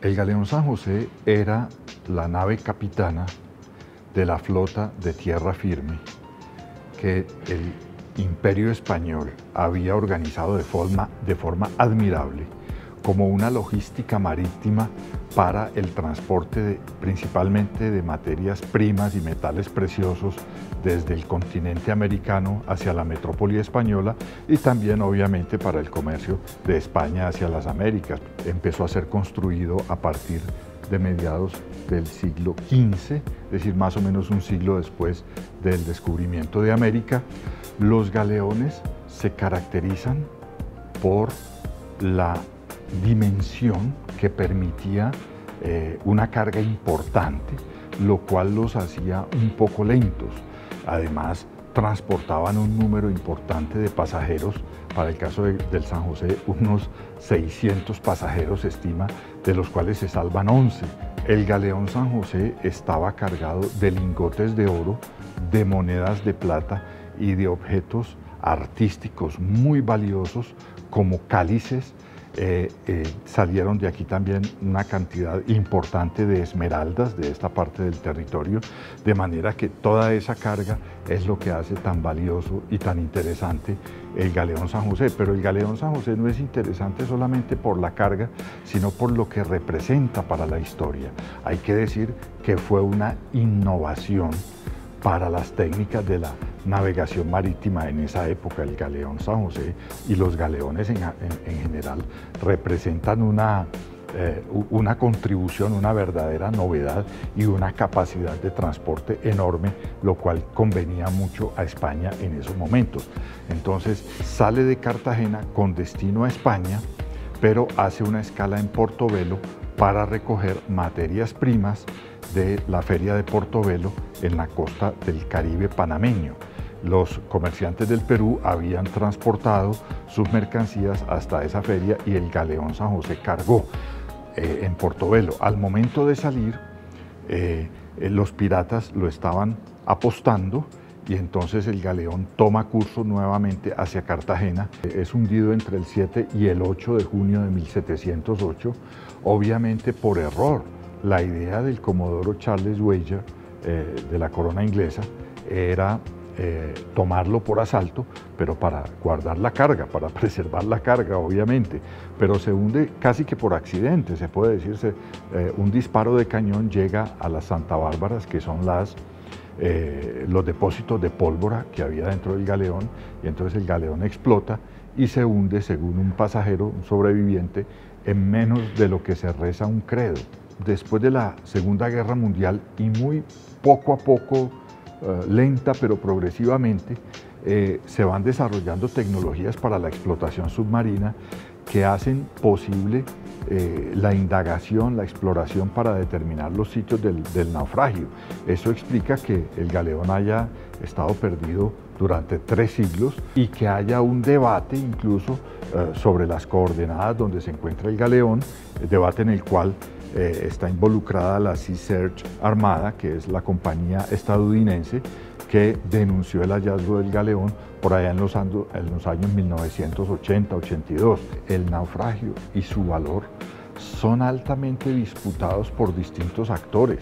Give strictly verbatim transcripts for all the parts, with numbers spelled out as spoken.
El galeón San José era la nave capitana de la flota de tierra firme que el Imperio Español había organizado de forma, de forma admirable como una logística marítima para el transporte de, principalmente de materias primas y metales preciosos desde el continente americano hacia la metrópoli española y también obviamente para el comercio de España hacia las Américas. Empezó a ser construido a partir de mediados del siglo quince, es decir, más o menos un siglo después del descubrimiento de América. Los galeones se caracterizan por la dimensión que permitía eh, una carga importante, lo cual los hacía un poco lentos. Además, transportaban un número importante de pasajeros. Para el caso de, del San José, unos seiscientos pasajeros se estima, de los cuales se salvan once. El galeón San José estaba cargado de lingotes de oro, de monedas de plata y de objetos artísticos muy valiosos como cálices. Eh, eh, salieron de aquí también una cantidad importante de esmeraldas de esta parte del territorio, de manera que toda esa carga es lo que hace tan valioso y tan interesante el galeón San José. Pero el galeón San José no es interesante solamente por la carga, sino por lo que representa para la historia. Hay que decir que fue una innovación para las técnicas de la navegación marítima en esa época. El galeón San José y los galeones en, en, en general representan una, eh, una contribución, una verdadera novedad y una capacidad de transporte enorme, lo cual convenía mucho a España en esos momentos. Entonces sale de Cartagena con destino a España, pero hace una escala en Portobelo para recoger materias primas de la feria de Portobelo en la costa del Caribe panameño. Los comerciantes del Perú habían transportado sus mercancías hasta esa feria y el galeón San José cargó eh, en Portobelo. Al momento de salir, eh, los piratas lo estaban apostando y entonces el galeón toma curso nuevamente hacia Cartagena. Es hundido entre el siete y el ocho de junio de mil setecientos ocho, obviamente por error. La idea del comodoro Charles Weyer, eh, de la corona inglesa, era eh, tomarlo por asalto, pero para guardar la carga, para preservar la carga, obviamente. Pero se hunde casi que por accidente, se puede decirse. Eh, un disparo de cañón llega a las Santa Bárbaras, que son las, eh, los depósitos de pólvora que había dentro del galeón, y entonces el galeón explota y se hunde, según un pasajero, un sobreviviente, en menos de lo que se reza un credo. Después de la Segunda Guerra Mundial y muy poco a poco, eh, lenta pero progresivamente, eh, se van desarrollando tecnologías para la explotación submarina que hacen posible eh, la indagación, la exploración para determinar los sitios del, del naufragio. Eso explica que el galeón haya estado perdido durante tres siglos y que haya un debate incluso eh, sobre las coordenadas donde se encuentra el galeón, el debate en el cual Eh, está involucrada la Sea Search Armada, que es la compañía estadounidense que denunció el hallazgo del galeón por allá en los, ando, en los años mil novecientos ochenta ochenta y dos. El naufragio y su valor son altamente disputados por distintos actores.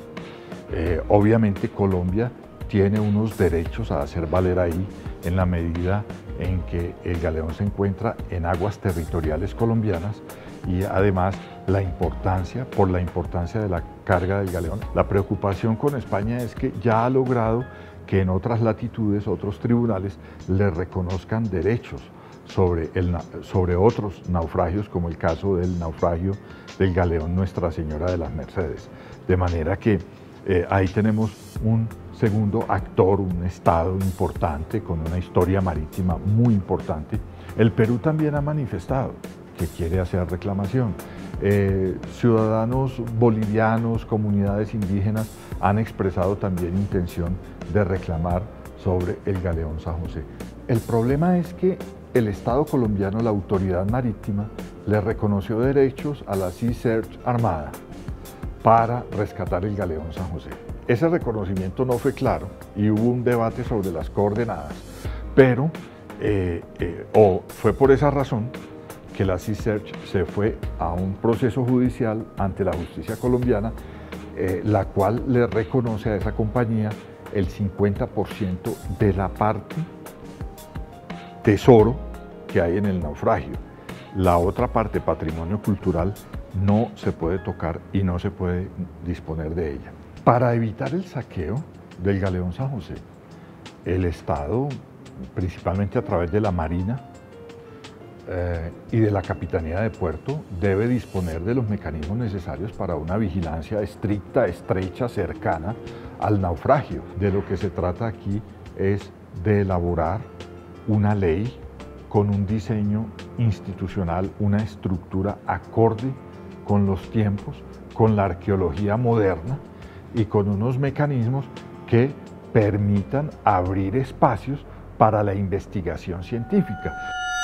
Eh, obviamente Colombia tiene unos derechos a hacer valer ahí en la medida en que el galeón se encuentra en aguas territoriales colombianas y además la importancia, por la importancia de la carga del galeón. La preocupación con España es que ya ha logrado que en otras latitudes, otros tribunales, le reconozcan derechos sobre, el, sobre otros naufragios, como el caso del naufragio del galeón Nuestra Señora de las Mercedes. De manera que eh, ahí tenemos un segundo actor, un estado importante, con una historia marítima muy importante. El Perú también ha manifestado que quiere hacer reclamación. Eh, ciudadanos bolivianos, comunidades indígenas han expresado también intención de reclamar sobre el galeón San José. El problema es que el Estado colombiano, la autoridad marítima, le reconoció derechos a la Sea Search Armada para rescatar el galeón San José. Ese reconocimiento no fue claro y hubo un debate sobre las coordenadas, pero eh, eh, o fue por esa razón que la Sea Search se fue a un proceso judicial ante la justicia colombiana, eh, la cual le reconoce a esa compañía el cincuenta por ciento de la parte tesoro que hay en el naufragio. La otra parte, patrimonio cultural, no se puede tocar y no se puede disponer de ella. Para evitar el saqueo del galeón San José, el Estado, principalmente a través de la Marina eh, y de la Capitanía de Puerto, debe disponer de los mecanismos necesarios para una vigilancia estricta, estrecha, cercana al naufragio. De lo que se trata aquí es de elaborar una ley con un diseño institucional, una estructura acorde con los tiempos, con la arqueología moderna y con unos mecanismos que permitan abrir espacios para la investigación científica.